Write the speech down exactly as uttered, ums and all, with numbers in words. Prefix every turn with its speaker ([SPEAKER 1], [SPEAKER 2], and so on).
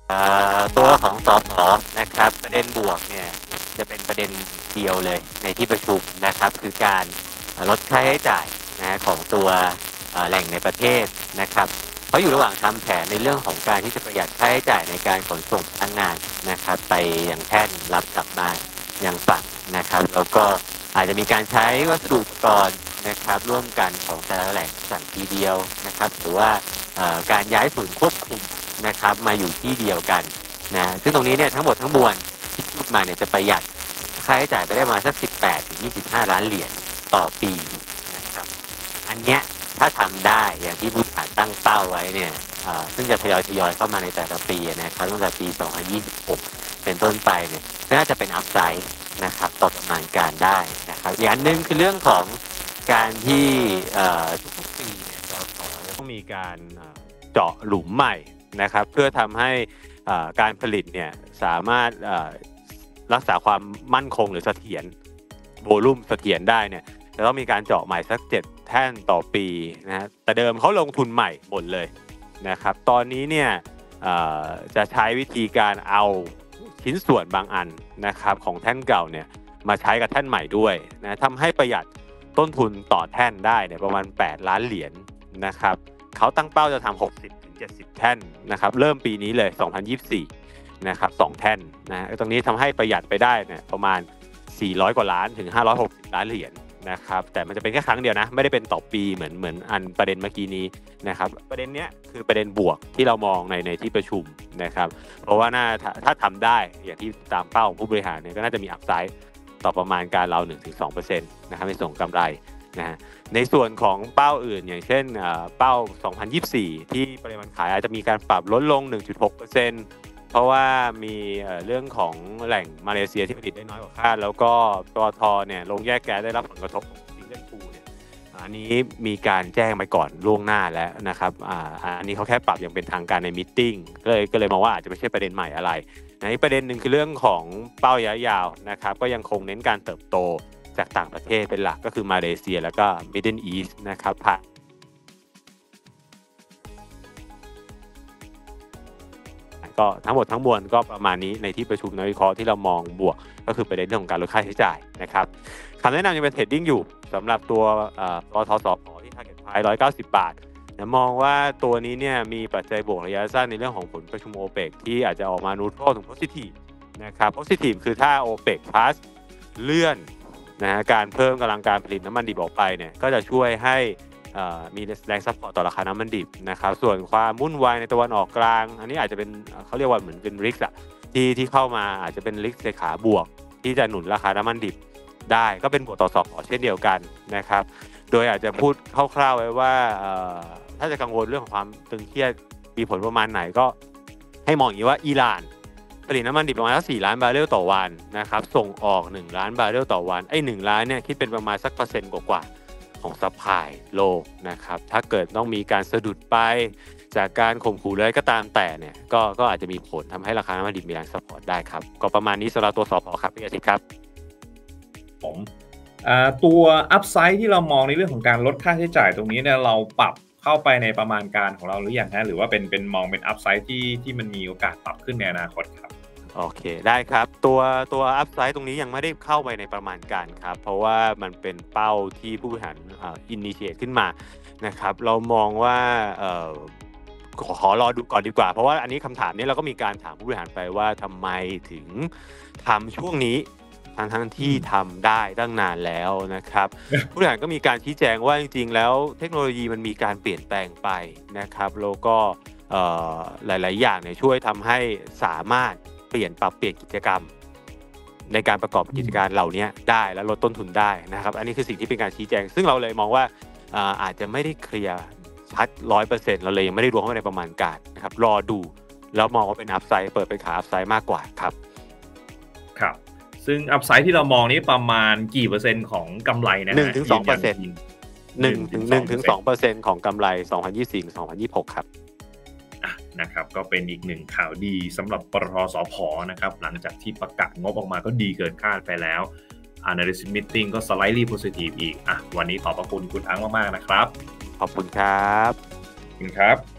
[SPEAKER 1] ตัวของสสนะครับประเด็นบวกเนี่ยจะเป็นประเด็นเดียวเลยในที่ประชุมนะครับคือการลดค่าใช้จ่ายนะของตัวแหล่งในประเทศนะครับเขาอยู่ระหว่างทำแผนในเรื่องของการที่จะประหยัดค่าใช้จ่ายในการขนส่งพลังงานนะครับไปยังแท่นรับกลับมายังฝั่งนะครับแล้วก็อาจจะมีการใช้วัสดุอุปกรณ์นะครับร่วมกันของแต่ละแหล่งสั่งทีเดียวนะครับหรือว่าการย้ายศูนย์ควบคุมนะครับมาอยู่ที่เดียวกันนะซึ่งตรงนี้เนี่ยทั้งหมดทั้งมวลที่พูดมาเนี่ยจะประหยัดค่าใช้จ่ายไปได้มาสักสิบแปดถึงยี่สิบห้าล้านเหรียญต่อปีนะครับอันเนี้ยถ้าทำได้อย่างที่ผู้บริหารตั้งเป้าไว้เนี่ยซึ่งจะทยอยทยอยเข้ามาในแต่ละปีนะครับตั้งแต่ปีสองพันยี่สิบหกเป็นต้นไปเนี่ยน่าจะเป็นอัพไซด์นะครับต่อประมาณการได้นะครับอีกอันนึงคือเรื่องของการที่ทุกๆปีเนี่ยสสต้องมีการเจาะหลุมใหม่นะครับเพื่อทำให้การผลิตเนี่ยสามารถรักษาความมั่นคงหรือเสถียรโวลุ่มเสถียรได้เนี่ยจะต้องมีการเจาะใหม่สักเจ็ดแท่นต่อปีนะแต่เดิมเขาลงทุนใหม่หมดเลยนะครับตอนนี้เนี่ยจะใช้วิธีการเอาชิ้นส่วนบางอันนะครับของแท่นเก่าเนี่ยมาใช้กับแท่นใหม่ด้วยนะทำให้ประหยัดต้นทุนต่อแท่นได้เนี่ยประมาณแปดล้านเหรียญนะครับเขาตั้งเป้าจะทำหกสิบถึงเจ็ดสิบแท่นนะครับเริ่มปีนี้เลยสองพันยี่สิบสี่นะครับสองแท่นนะตรงนี้ทำให้ประหยัดไปได้เนี่ยประมาณสี่ร้อยกว่าล้านถึงห้าร้อยหกสิบล้านเหรียญนะครับแต่มันจะเป็นแค่ครั้งเดียวนะไม่ได้เป็นต่อปีเหมือนเหมือนอันประเด็นเมื่อกี้นี้นะครับประเด็นเนี้ยคือประเด็นบวกที่เรามองในในที่ประชุมนะครับเพราะว่าน่าถ้าทำได้อย่างที่ตามเป้าของผู้บริหารเนี่ยก็น่าจะมีอัพไซด์ต่อประมาณการเรา หนึ่งถึงสองเปอร์เซ็นต์ นะครับในส่งกำไรนะฮะในส่วนของเป้าอื่นอย่างเช่นเป้าสองพันยี่สิบสี่ที่ปริมาณขายอาจจะมีการปรับลดลง หนึ่งจุดหกเปอร์เซ็นต์ เพราะว่ามีเรื่องของแหล่งมาเลเซียที่ผลิตได้น้อยกว่าคาดแล้วก็ปตท.เนี่ยลงแยกแก๊สได้รับผลกระทบของซิงเกิลพูลเนี่ยอันนี้มีการแจ้งไปก่อนล่วงหน้าแล้วนะครับอ่าอันนี้เขาแค่ปรับอย่างเป็นทางการในมีตติ้งก็เลยก็เลยมองว่าอาจจะไม่ใช่ประเด็นใหม่อะไรในประเด็นหนึ่งคือเรื่องของเป้าระยะยาวนะครับก็ยังคงเน้นการเติบโตจากต่างประเทศเป็นหลักก็คือมาเลเซียแล้วก็ Middle East นะครับผ่านก็ทั้งหมดทั้งมวลก็ประมาณนี้ในที่ประชุมนักวิเคราะห์ที่เรามองบวกก็คือประเด็นเรื่องของการลดค่าใช้จ่ายนะครับคำแนะนำยังเป็นเทรดดิ้งอยู่สำหรับตัวปตท.สผ.ที่ target price หนึ่งร้อยเก้าสิบบาทนะมองว่าตัวนี้เนี่ยมีปัจจัยบวกระยะสั้นในเรื่องของผลประชุม โอเปก ที่อาจจะออกมา neutral ถึง positive นะครับ positive คือถ้า โอเปก plus เลื่อนนะการเพิ่มกำลังการผลิตน้ำมันดิบออกไปเนี่ยก็จะช่วยให้มีแรงซัพพอร์ตต่อราคาน้ำมันดิบนะครับส่วนความวุ่นวายในตะวันออกกลางอันนี้อาจจะเป็นเขาเรียกว่าเหมือนเป็นริสก์ที่ที่เข้ามาอาจจะเป็นริสก์ในขาบวกที่จะหนุนราคาน้ำมันดิบได้ก็เป็นบวกต่อสผ.เช่นเดียวกันนะครับโดยอาจจะพูดคร่าวๆไว้ว่าถ้าจะกังวลเรื่องของความตึงเครียดมีผลประมาณไหนก็ให้มองอย่างนี้ว่าอิหร่านผลิตน้ำมันดิบประมาณสักสี่ล้านบาร์เรลต่อวันนะครับส่งออกหนึ่งล้านบาร์เรลต่อวันไอ้หนึ่งล้านเนี่ยคิดเป็นประมาณสักเปอร์เซ็นต์กว่าของซัพพลายโลกนะครับถ้าเกิดต้องมีการสะดุดไปจากการข่มขู่เลยก็ตามแต่เนี่ยก็ก็อาจจะมีผลทำให้ราคาน้ำมันดิบมีแรงซัพพอร์ตได้ครับก็ประมาณนี้สำหรับตัวสผ.ครับพี่อาทิตย์ครับ
[SPEAKER 2] ผมตัวอัพไซด์ที่เรามองในเรื่องของการลดค่าใช้จ่ายตรงนี้เนี่ยเราปรับเข้าไปในประมาณการของเราหรือยังฮะหรือว่าเป็นเป็นมองเป็นอัพไซด์ที่ที่มันมีโอกาสปรับขึ้นในอนาคตครับ
[SPEAKER 1] โอเคได้ครับตัวตัวอัพไซด์ตรงนี้ยังไม่ได้เข้าไปในประมาณการครับเพราะว่ามันเป็นเป้าที่ผู้บริหารอ่าอินิเชตขึ้นมานะครับเรามองว่าเอ่อขอขอรอดูก่อนดีกว่าเพราะว่าอันนี้คำถามนี้เราก็มีการถามผู้บริหารไปว่าทำไมถึงทำช่วงนี้ทั้งทั้งที่ทำได้ตั้งนานแล้วนะครับผู้บริหารก็มีการชี้แจงว่าจริงๆแล้วเทคโนโลยีมันมีการเปลี่ยนแปลงไปนะครับแล้วก็หลายๆอย่างเนี่ยช่วยทำให้สามารถเปลี่ยนปรับเปลี่ยนกิจกรรมในการประกอบกิจการเหล่านี้ได้และลดต้นทุนได้นะครับอันนี้คือสิ่งที่เป็นการชี้แจงซึ่งเราเลยมองว่าอาจจะไม่ได้เคลียร์ชัด ร้อยเปอร์เซ็นต์ เราเลยยังไม่ได้รวมเข้าไปในประมาณการนะครับรอดูแล้วมองว่าเป็นอัพไซด์เปิดเป็นขาอัพไซด์มากกว่าครับ
[SPEAKER 2] ครับซึ่งอัพไซด์ที่เรามองนี้ประมาณกี่เปอร์เซ็นต์ของกำไรนะฮะ
[SPEAKER 1] หนึ่งถึงสองเปอร์เซ็นต์ หนึ่งถึงหนึ่งถึงสองเปอร์เซ็นต์ ของกำไรสองพันยี่สิบสี่ถึงสองพันยี่สิบหกครับ
[SPEAKER 2] นะครับก็เป็นอีกหนึ่งข่าวดีสำหรับปตท.สผ.นะครับหลังจากที่ประกาศงบออกมาก็ดีเกินคาดไปแล้ว Analyst Meeting ก็ slightly positive อีกอ่ะวันนี้ขอบพระคุณคุณอั้งมากๆนะครับ
[SPEAKER 1] ขอบคุณครับ
[SPEAKER 2] ขอบคุณครับ